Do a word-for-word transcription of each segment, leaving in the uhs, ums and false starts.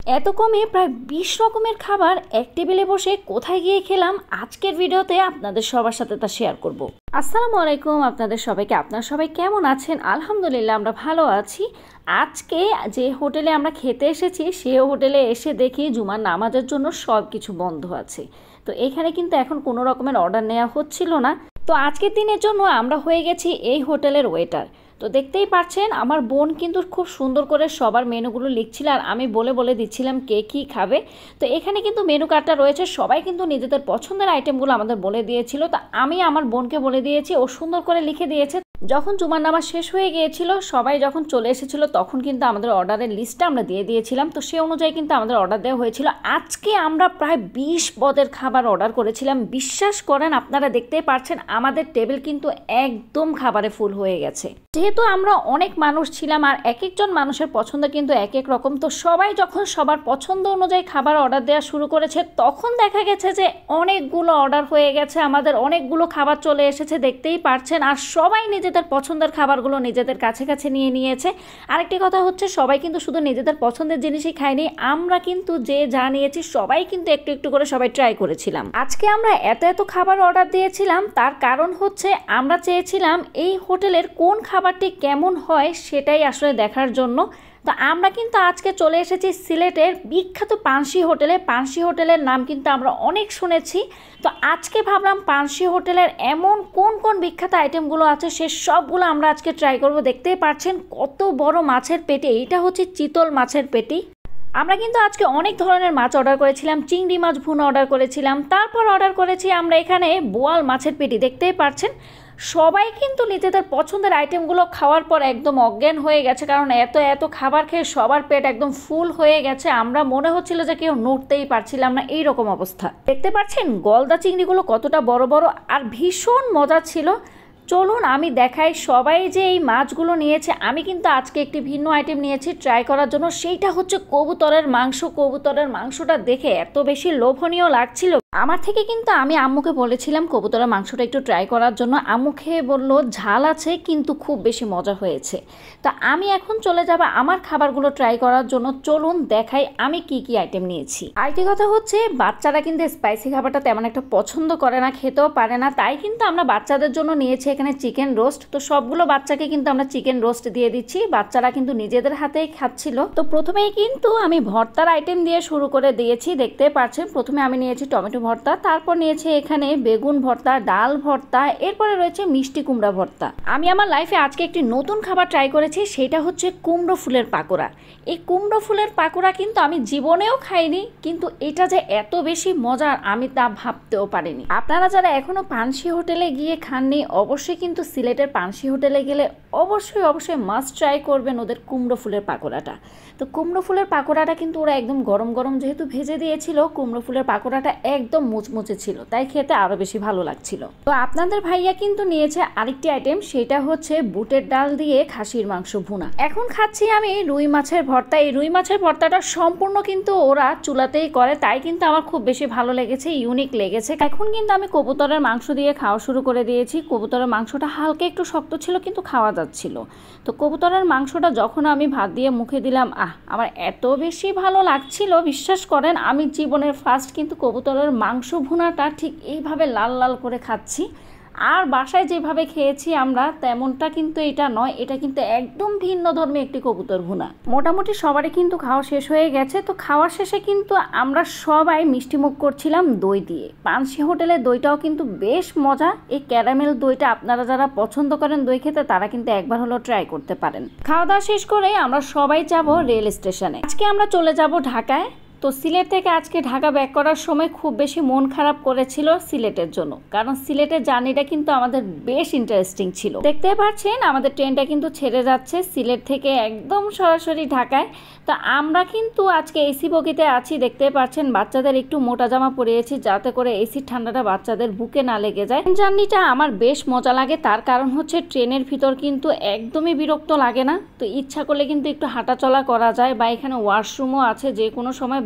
এত কমে প্রায় বিশ রকমের খাবার এক টেবিলে বসে কোথায় গিয়ে খেলাম আজকের ভিডিওতে আপনাদের সবার সাথে তা শেয়ার করব। আসসালামু আলাইকুম, আপনাদের সবাইকে আপনারা সবাই কেমন আছেন? আলহামদুলিল্লাহ আমরা ভালো আছি। আজকে যে হোটেলে আমরা খেতে এসেছি সে হোটেলে এসে দেখি জুমার নামাজের জন্য সব কিছু বন্ধ আছে। তো এখানে কিন্তু এখন কোনো রকমের অর্ডার নেওয়া হচ্ছিল না। তো আজকের দিনের জন্য আমরা হয়ে গেছি এই হোটেলের ওয়েটার। তো দেখতেই পাচ্ছেন আমার বোন কিন্তু খুব সুন্দর করে সবার মেনুগুলো লিখছিল আর আমি বলে বলে দিচ্ছিলাম কে কী খাবে। তো এখানে কিন্তু মেনু কার্ডটা রয়েছে, সবাই কিন্তু নিজেদের পছন্দের আইটেমগুলো আমাদের বলে দিয়েছিল। তো আমি আমার বোনকে বলে দিয়েছি, ও সুন্দর করে লিখে দিয়েছে। যখন জুমার নামাজ শেষ হয়ে গিয়েছিল, সবাই যখন চলে এসেছিল তখন কিন্তু আমাদের অর্ডারের লিস্টটা আমরা দিয়ে দিয়েছিলাম। তো সে অনুযায়ী কিন্তু আমাদের অর্ডার দেওয়া হয়েছিল। আজকে আমরা প্রায় বিশ পদের খাবার অর্ডার করেছিলাম। বিশ্বাস করেন, আপনারা দেখতেই পাচ্ছেন আমাদের টেবিল কিন্তু একদম খাবারে ফুল হয়ে গেছে। যেহেতু আমরা অনেক মানুষ ছিলাম আর এক একজন মানুষের পছন্দ কিন্তু এক এক রকম, তো সবাই যখন সবার পছন্দ অনুযায়ী খাবার অর্ডার দেওয়া শুরু করেছে তখন দেখা গেছে যে অনেকগুলো অর্ডার হয়ে গেছে, আমাদের অনেকগুলো খাবার চলে এসেছে দেখতেই পাচ্ছেন। আর সবাই নিজেদের পছন্দের খাবারগুলো নিজেদের কাছে কাছে নিয়ে নিয়েছে। আরেকটি কথা হচ্ছে, সবাই কিন্তু শুধু নিজেদের পছন্দের জিনিসই খায়নি, আমরা কিন্তু যে যা নিয়েছি সবাই কিন্তু একটু একটু করে সবাই ট্রাই করেছিলাম। আজকে আমরা এত এত খাবার অর্ডার দিয়েছিলাম, তার কারণ হচ্ছে আমরা চেয়েছিলাম এই হোটেলের কোন খাবারটি কেমন হয় সেটাই আসলে দেখার জন্য। তো আমরা কিন্তু আজকে চলে এসেছি সিলেটের বিখ্যাত পানসি হোটেলে। পানসি হোটেলের নাম কিন্তু আমরা অনেক শুনেছি। তো আজকে ভাবলাম পানসি হোটেলের এমন কোন কোন বিখ্যাত আইটেমগুলো আছে সে সবগুলো আমরা আজকে ট্রাই করব। দেখতেই পাচ্ছেন কত বড় মাছের পেটি, এইটা হচ্ছে চিতল মাছের পেটি। আমরা কিন্তু আজকে অনেক ধরনের মাছ অর্ডার করেছিলাম, চিংড়ি মাছ ভুনা অর্ডার করেছিলাম, তারপর অর্ডার করেছি আমরা এখানে বোয়াল মাছের পেটি। দেখতেই পাচ্ছেন সবাই কিন্তু নিজেদের পছন্দের আইটেমগুলো খাওয়ার পর একদম অজ্ঞান হয়ে গেছে, কারণ এত এত খাবার খেয়ে সবার পেট একদম ফুল হয়ে গেছে। আমরা মনে হচ্ছিল যে কেউ নড়তেই পারছিলাম না, এইরকম অবস্থা। দেখতে পাচ্ছেন গলদা চিংড়িগুলো কতটা বড় বড় আর ভীষণ মজা ছিল। চলুন আমি দেখাই সবাই যে এই মাছগুলো নিয়েছে। আমি কিন্তু আজকে একটি ভিন্ন আইটেম নিয়েছি ট্রাই করার জন্য, সেইটা হচ্ছে কবুতরের মাংস। কবুতরের মাংসটা দেখে এত বেশি লোভনীয় লাগছিল আমার থেকে, কিন্তু আমি আম্মুকে বলেছিলাম কবুতরের মাংসটা একটু ট্রাই করার জন্য। আম্মু খেয়ে বললো ঝাল আছে কিন্তু খুব বেশি মজা হয়েছে। তা আমি এখন চলে যাব আমার খাবারগুলো ট্রাই করার জন্য। চলুন দেখাই আমি কি কি আইটেম নিয়েছি। আরেকটি কথা হচ্ছে, বাচ্চারা কিন্তু স্পাইসি খাবারটা তেমন একটা পছন্দ করে না, খেতেও পারে না, তাই কিন্তু আমরা বাচ্চাদের জন্য নিয়েছি এখানে চিকেন রোস্ট। তো সবগুলো বাচ্চাকে কিন্তু আমরা চিকেন রোস্ট দিয়ে দিচ্ছি, বাচ্চারা কিন্তু নিজেদের হাতেই খাচ্ছিল। তো প্রথমেই কিন্তু আমি ভর্তার আইটেম দিয়ে শুরু করে দিয়েছি। দেখতে পাচ্ছেন প্রথমে আমি নিয়েছি টমেটো ভর্তা, তারপর নিয়েছি এখানে বেগুন ভর্তা, ডাল ভর্তা, এরপরে রয়েছে মিষ্টি কুমড়া ভর্তা। আমি আমার লাইফে আজকে একটি নতুন খাবার ট্রাই করেছি, সেটা হচ্ছে কুমড়ো ফুলের পাকোড়া। এই কুমড়ো ফুলের পাকোড়া কিন্তু আমি জীবনেও খাইনি, কিন্তু এটা যে এত বেশি মজার আমি তা ভাবতেও পারিনি। আপনারা যারা এখনো পানসি হোটেলে গিয়ে খাননি, অবশ্যই কিন্তু সিলেটের পানসি হোটেলে গেলে অবশ্যই অবশ্যই মাস্ট ট্রাই করবেন ওদের কুমড়ো ফুলের পাকোড়াটা। তো কুমড়ো ফুলের পাকোড়াটা কিন্তু ওরা একদম গরম গরম যেহেতু ভেজে দিয়েছিল, কুমড়ো ফুলের পাকোড়াটা একদম মুচমুচে ছিল, তাই খেতে আরো বেশি ভালো লাগছিল। তো আপনাদের ভাইয়া কিন্তু নিয়েছে আরেকটি আইটেম, সেটা হচ্ছে বুটের ডাল দিয়ে খাসির মাংস ভুনা। এখন খাচ্ছি আমি রুই মাছের ভর্তা। এই রুই মাছের ভর্তাটা সম্পূর্ণ কিন্তু ওরা চুলাতেই করে, তাই কিন্তু আমার খুব বেশি ভালো লেগেছে, ইউনিক লেগেছে। এখন কিন্তু আমি কবুতরের মাংস দিয়ে খাওয়া শুরু করে দিয়েছি। কবুতরের মাংসটা হালকা একটু শক্ত ছিল কিন্তু খাওয়া যাচ্ছিল। তো কবুতরের মাংসটা যখন আমি ভাত দিয়ে মুখে দিলাম, আহ আমার এত বেশি ভালো লাগছিল, বিশ্বাস করেন আমি জীবনের ফার্স্ট কিন্তু কবুতরের মাংস ভুনাটা ঠিক এইভাবে লাল লাল করে খাচ্ছি। আর বাসায় যেভাবে খেয়েছি আমরা তেমনটা কিন্তু এটা নয়, এটা কিন্তু একদম ভিন্ন ধর্মী একটি কবুতর ভুনা। মোটামুটি সবারই কিন্তু খাওয়া শেষ হয়ে গেছে। তো খাওয়ার শেষে কিন্তু আমরা সবাই মিষ্টিমুখ করছিলাম দই দিয়ে। পানসি হোটেলের দইটাও কিন্তু বেশ মজা। এই ক্যারামেল দইটা আপনারা যারা পছন্দ করেন দই খেতে, তারা কিন্তু একবার হলেও ট্রাই করতে পারেন। খাওয়া দাওয়া শেষ করে আমরা সবাই যাব রেল স্টেশনে। আজকে আমরা চলে যাব ঢাকায়। তো সিলেট থেকে আজকে ঢাকা ব্যাক করার সময় খুব বেশি মন খারাপ করেছিল সিলেটের জন্য, কারণ সিলেটের জার্নিটা কিন্তু আমাদের বেশ ইন্টারেস্টিং ছিল। দেখতে পাচ্ছেন আমাদের ট্রেনটা কিন্তু ছেড়ে যাচ্ছে সিলেট থেকে একদম সরাসরি ঢাকায়। তো আমরা কিন্তু আজকে এসি বগিতে আছি। দেখতে পাচ্ছেন বাচ্চাদের একটু মোটা জামা পরিয়েছি যাতে করে এসির ঠান্ডাটা বাচ্চাদের বুকে না লেগে যায়। জার্নিটা আমার বেশ মজা লাগে, তার কারণ হচ্ছে ট্রেনের ভিতর কিন্তু একদমই বিরক্ত লাগে না। তো ইচ্ছা করলে কিন্তু একটু হাঁটাচলা করা যায়, বা এখানে ওয়াশরুমও আছে, যে কোনো সময়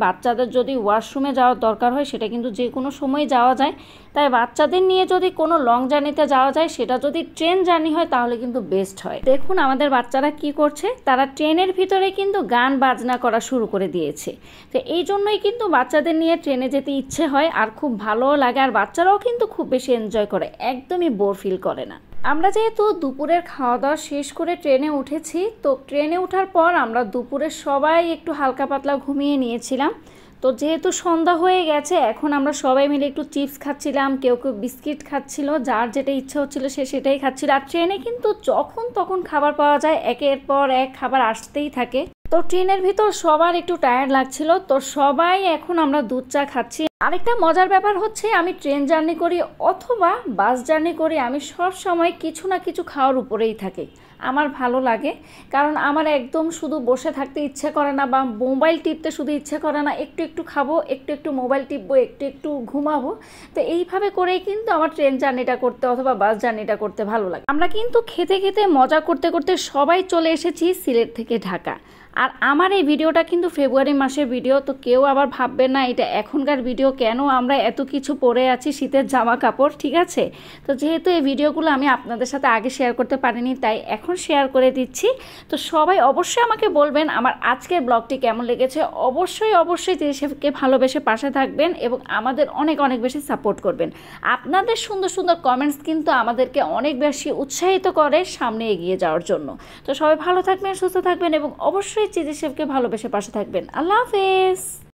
বাচ্চাদের যদি ওয়াশরুমে যাওয়ার দরকার হয় সেটা কিন্তু যে কোনো সময় যাওয়া যায়। তাই বাচ্চাদের নিয়ে যদি কোনো লং জার্নিতে যাওয়া যায় সেটা যদি ট্রেন জার্নি হয় তাহলে কিন্তু বেস্ট হয়। দেখুন আমাদের বাচ্চারা কি করছে, তারা ট্রেনের ভিতরে কিন্তু গান বাজনা করা শুরু করে দিয়েছে। তো এই জন্যই কিন্তু বাচ্চাদের নিয়ে ট্রেনে যেতে ইচ্ছে হয় আর খুব ভালোও লাগে, আর বাচ্চারাও কিন্তু খুব বেশি এনজয় করে, একদমই বোর ফিল করে না। আমরা যেহেতু দুপুরের খাওয়া দাওয়া শেষ করে ট্রেনে উঠেছি, তো ট্রেনে ওঠার পর আমরা দুপুরে সবাই একটু হালকা পাতলা ঘুমিয়ে নিয়েছিলাম। তো যেহেতু সন্ধ্যা হয়ে গেছে, এখন আমরা সবাই মিলে একটু চিপস খাচ্ছিলাম, কেউ কেউ বিস্কিট খাচ্ছিল, যার যেটা ইচ্ছা হচ্ছিল সে সেটাই খাচ্ছিল। আর ট্রেনে কিন্তু যখন তখন খাবার পাওয়া যায়, একের পর এক খাবার আসতেই থাকে। তো ট্রেনের ভিতর সবার একটু টায়ার্ড লাগছিল, তো সবাই এখন আমরা দুধ চা খাচ্ছি। আরেকটা মজার ব্যাপার হচ্ছে, আমি ট্রেন জার্নি করি অথবা বাস জার্নি করি, আমি সব সময় কিছু না কিছু খাওয়ার উপরেই থাকি। আমার ভালো লাগে, কারণ আমার একদম শুধু বসে থাকতে ইচ্ছে করে না বা মোবাইল টিপতে শুধু ইচ্ছে করে না, একটু একটু খাবো, একটু একটু মোবাইল টিপবো, একটু একটু ঘুমাবো। তো এইভাবে করেই কিন্তু আমার ট্রেন জার্নিটা করতে অথবা বাস জার্নিটা করতে ভালো লাগে। আমরা কিন্তু খেতে খেতে মজা করতে করতে সবাই চলে এসেছি সিলেট থেকে ঢাকা। আর আমার এই ভিডিওটা কিন্তু ফেব্রুয়ারি মাসের ভিডিও, তো কেউ আবার ভাববে না এটা এখনকার ভিডিও, কেন আমরা এত কিছু পরে আছি শীতের জামা কাপড়, ঠিক আছে। তো যেহেতু এই ভিডিওগুলো আমি আপনাদের সাথে আগে শেয়ার করতে পারিনি, তাই এখন শেয়ার করে দিচ্ছি। তো সবাই অবশ্যই আমাকে বলবেন আমার আজকের ব্লগটি কেমন লেগেছে। অবশ্যই অবশ্যই ত্রিশেফকে ভালোবেসে পাশে থাকবেন এবং আমাদের অনেক অনেক বেশি সাপোর্ট করবেন। আপনাদের সুন্দর সুন্দর কমেন্টস কিন্তু আমাদেরকে অনেক বেশি উৎসাহিত করে সামনে এগিয়ে যাওয়ার জন্য। তো সবাই ভালো থাকবেন, সুস্থ থাকবেন এবং অবশ্যই ত্রিশেফকে ভালোবেসে পাশে থাকবেন। আল্লাহ হাফেজ।